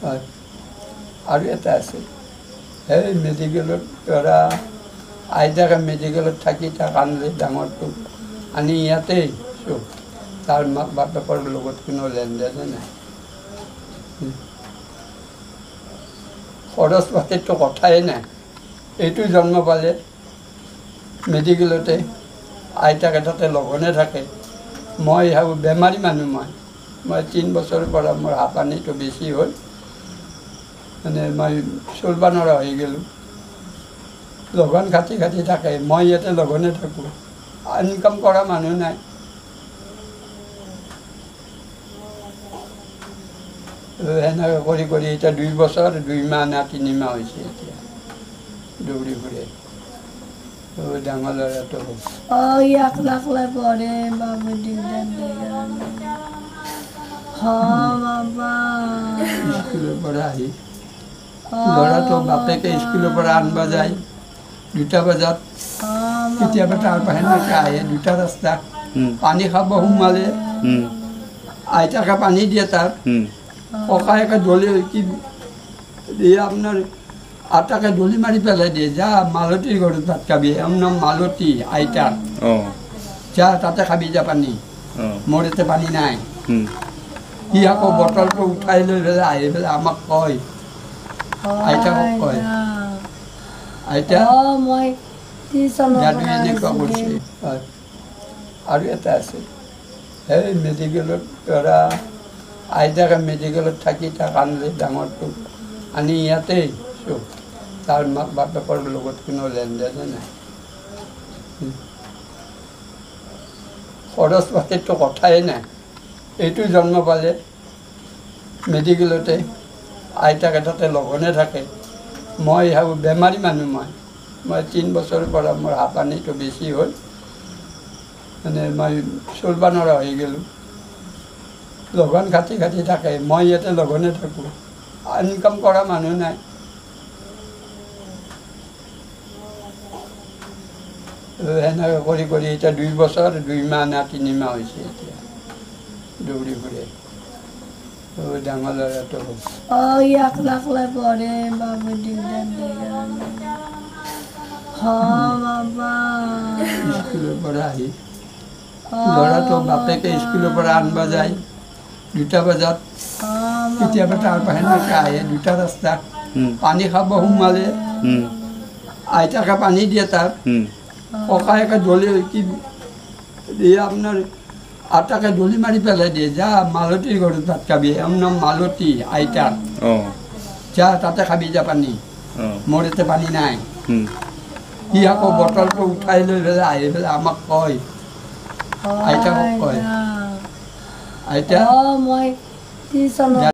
আৰু এটা আছে সেই মেডিকেলত ধৰা আইতাকে মেডিকেলত থাকি তাক আনিলে ডাঙৰটো আনি ইয়াতেই চব তাৰ মাক বাপেকৰ লগত কোনো লেনদেনে নাই খৰচ পাতিৰতো কথাই নাই এইটো জন্ম পালে মেডিকেলতে আইতাকে তাতে লগনে থাকে মই ভাবোঁ বেমাৰী মানুহ মই 3 বছৰৰ পৰা মোৰ হাঁপানীটো বেছি হ'ল মানে মই চলিব নোৱাৰা হৈ গ'লোঁ লগন খাটি থাকে মই ইয়াতে লগনে থাকোঁ ইনকাম কৰা মানুহ নাই সেনেকৈ কৰি কৰি এতিয়া 2 বছৰ 2 মাহ না 3 মাহ হৈছে এতিয়া দৌৰি ফুৰে ডাঙৰ ল'ৰাটো স্কুলৰ পৰা আহি ল'ৰাটো বাপেকে স্কুলৰ পৰা আনিব যায় 2টা বজাত কেতিয়াবা তাৰ বাহিৰলৈকে আহে 2টা ৰাস্তা পানী খাব সোমালে আইতাকে পানী দিয়ে তাৰ ককায়েকে দলি কি দিয়ে আপোনাৰ আটাকে দলি মাৰি পেলাই দিয়ে যা মালতীৰ ঘৰত ভাত খাবি এম নাম মালতী আইতা যা তাতে খাবি যা পানী মোৰ ইয়াতে পানী নাই সি আকৌ বটলটো উঠাই লৈ পেলাই আহি পেলাই আমাক কয় আইতাকক কয় আইতা যাদু এনেকুৱা কৰিছে আৰু এটা আছে সেই মেডিকেলত ধৰা আইতাকে মেডিকেলত থাকি তাক আনিলে ডাঙৰটো আনি ইয়াতেই চব তাৰ মাক বাপেকৰ লগত কোনো লেনদেনে নাই খৰচ পাতিৰতো কথাই নাই এইটো জন্ম পালে মেডিকেলতে আইতাকে তাতে লগনে থাকে মই ভাবোঁ বেমাৰী মানুহ মই 3 বছৰৰ পৰা মোৰ হাঁপানীটো বেছি হ'ল মানে মই চলিব নোৱাৰা হৈ গ'লোঁ লগন খাটি থাকে মই ইয়াতে লগনে থাকোঁ ইনকাম কৰা মানুহ নাই সেনেকৈ কৰি কৰি এতিয়া 2 বছৰ 2 মাহ না 3 মাহ হৈছে এতিয়া দৌৰি ফুৰে ডাঙৰ ল'ৰাটো স্কুলৰ পৰা আহি ল'ৰাটো বাপেকে স্কুলৰ পৰা আনিব যায় 2টা বজাত কেতিয়াবা তাৰ বাহিৰলৈকে আহে 2টা ৰাস্তা পানী খাব সোমালে আইতাকে পানী দিয়ে তাৰ ককায়েকে দলি কি দিয়ে আপোনাৰ আটাকে দলি মাৰি পেলাই দিয়ে যা মালতীৰ ঘৰত ভাত খাবি এম নাম মালতী আইতা যা তাতে খাবি যা পানী মোৰ ইয়াতে পানী নাই সি আকৌ বটলটো উঠাই লৈ পেলাই আহি পেলাই আমাক কয় আইতাকক কয় আইতা